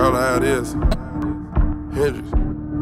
call it how it is. Hendrix.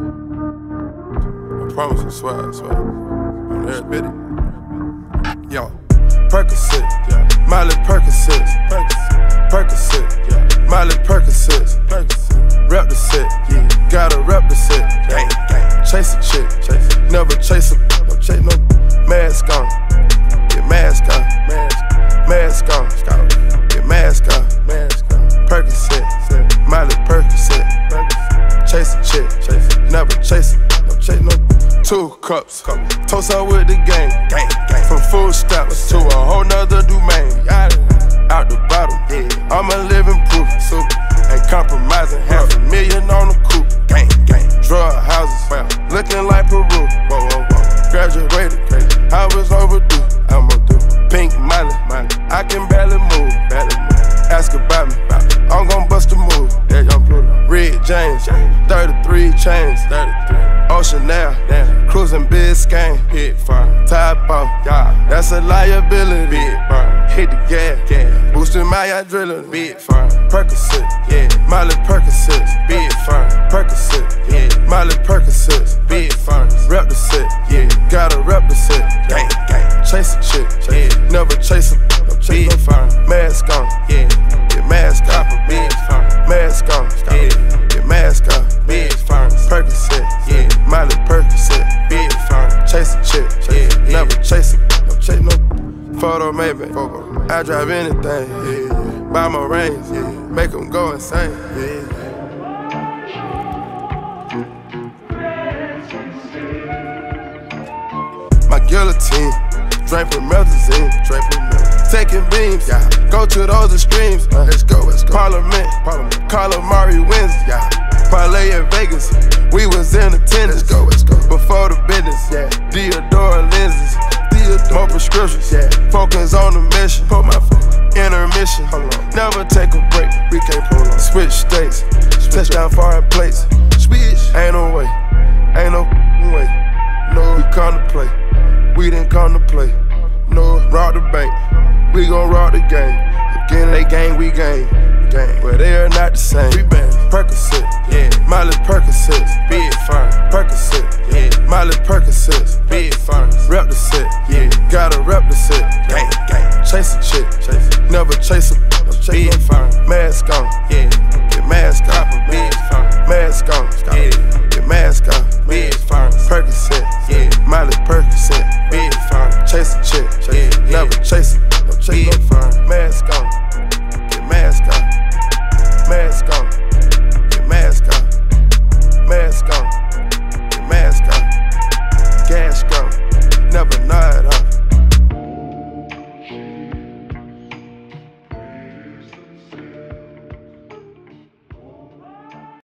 I promise I swear. On there, bit it. Yo, Percocet, yeah. Miley Percocet, Percocet, yeah. Miley Percocet, rep the set, yeah. Gotta rep the set, gang. Chase a chick, never chase a, no chase no mask on, get mask on, mask on, get mask on, Percocet, Miley Percocet, chase a chick, never chase a, no chase no. 2 cups, toast up with the gang. From food stamps to a whole nother domain. Out the bottom, I'm a living proof. Ain't compromising, $500,000 on the coupe. Drug houses, looking like Peru. Graduated, I was overdue. I'm overdue. Pink Miley, I can barely move. Ask about me, I'm gon' bust a move. Red James, 33 chains. Ocean now, cruising Biscayne. Top off, that's a liability. Hit the gas, boosting my adrenaline. Percocet, Miley Percocet, Percocet, Miley Percocet, rep the set, gotta rep the set. Chase a chick, never chase a, no chase no fine. Mask on, get mask on, mask on, get mask on. Percocet, Miley Percocet, chase a chick, never chase a, no chase no. Photo maybe, I drive anything, buy my range, make them go insane. My guillotine, drink promethazine, taking beams, go to those extremes. Let's go. Parliament, calamari wins, parlay in Vegas, we was in attendance. Let's go. Before the business, Deodora lenses, more prescriptions, focus on the mission. Put my intermission, never take a break. We can't prolong. Switch states, touchdown foreign plates. Ain't no way, ain't no way. No, we come to play. We didn't come to play. No, rob the bank. We gon' rob the game. Again, they gang, we gang. But they are not the same. We bang Percocet, Miley Percocet, Percocet, Miley Percocet, rep the set, gotta rep the set. Chase a chick, never chase a, no chase no fine. Mask on,